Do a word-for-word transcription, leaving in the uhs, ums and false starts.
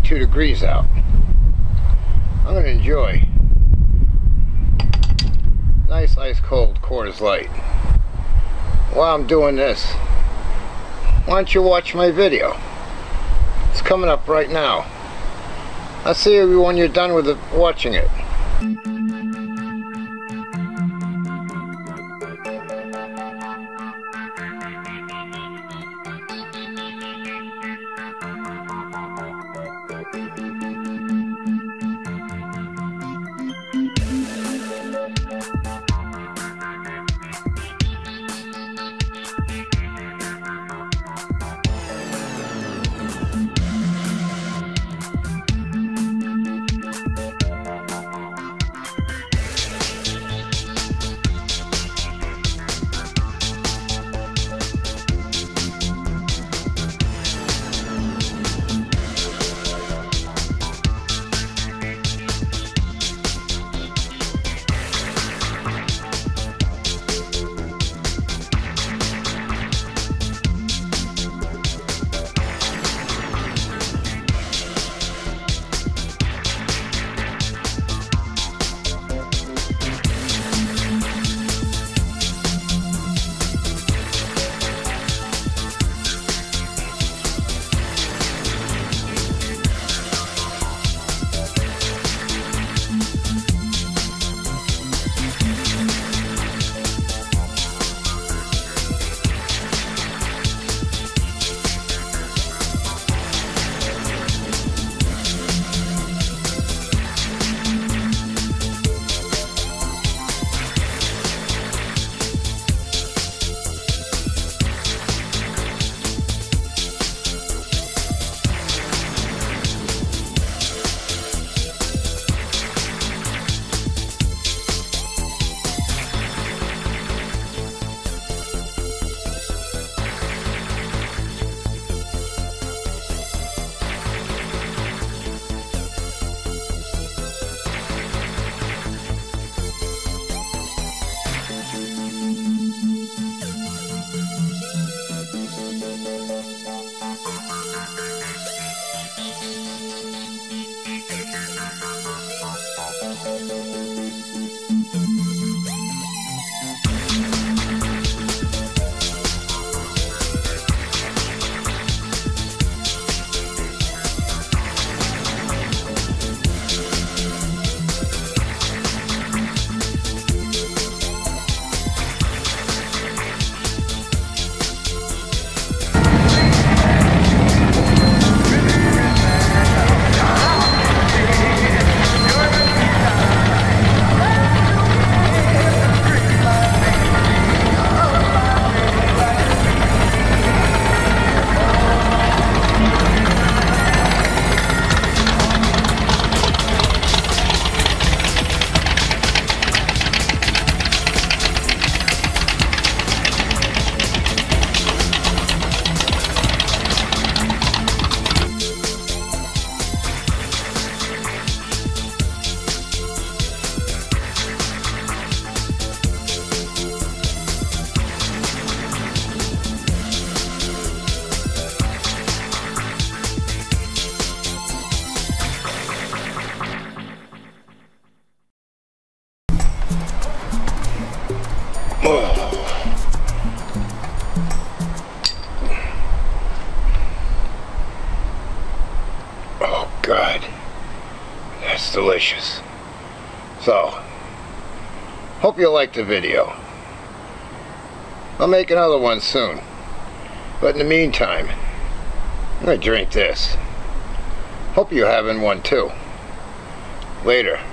thirty-two degrees out. I'm going to enjoy nice ice cold Coors Light. While I'm doing this, why don't you watch my video? It's coming up right now. I'll see you when you're done with it, watching it. Oh God, that's delicious. So, hope you liked the video. I'll make another one soon. But in the meantime, I'm gonna drink this. Hope you're having one too. Later.